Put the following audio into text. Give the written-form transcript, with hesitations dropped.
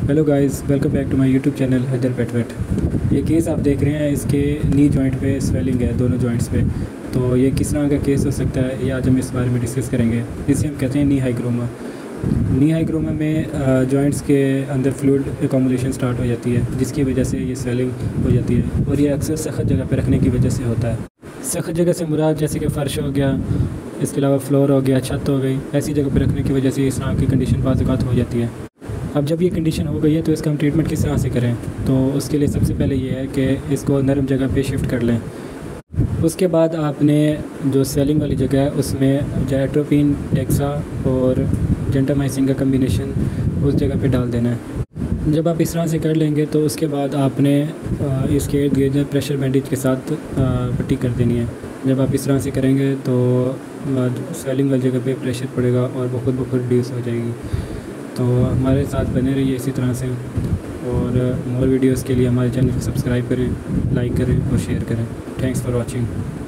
Hello guys, welcome back to my YouTube channel Haider pet vet. ये case आप देख रहे हैं, इसके नी जॉइंट पे स्वेलिंग है, दोनों जॉइंट्स पे। तो ये किस तरह का केस हो सकता है, ये आज हम इस बारे में डिस्कस करेंगे। इसे हम कहते हैं नी हाइग्रोमा। नी हाइग्रोमा में जॉइंट्स के अंदर फ्लूइड एकमुलेशन स्टार्ट हो जाती है, जिसकी वजह से ये स्वेलिंग हो जाती है। और ये अक्सर सख्त जगह पर रखने की वजह से होता है। सख्त जगह से मुराद जैसे कि फ़र्श हो गया, इसके अलावा फ्लोर हो गया, छत हो गई, ऐसी जगह पर रखने की वजह से इस तरह की कंडीशन बाज़ औक़ात हो जाती है। अब जब ये कंडीशन हो गई है तो इसका हम ट्रीटमेंट किस तरह से करें, तो उसके लिए सबसे पहले ये है कि इसको नरम जगह पे शिफ्ट कर लें। उसके बाद आपने जो स्वेलिंग वाली जगह है उसमें जाइट्रोपिन, डेक्सा और जेंटामाइसिन का कम्बिनेशन उस जगह पे डाल देना है। जब आप इस तरह से कर लेंगे तो उसके बाद आपने इसके इर्द गिर्द प्रेशर बैंडेज के साथ पट्टी कर देनी है। जब आप इस तरह से करेंगे तो स्वेलिंग वाली जगह पे प्रेशर पड़ेगा और वो खुद ब खुद रिड्यूस हो जाएगी। तो हमारे साथ बने रहिए इसी तरह से, और मोर वीडियोस के लिए हमारे चैनल को सब्सक्राइब करें, लाइक करें और शेयर करें। Thanks for watching.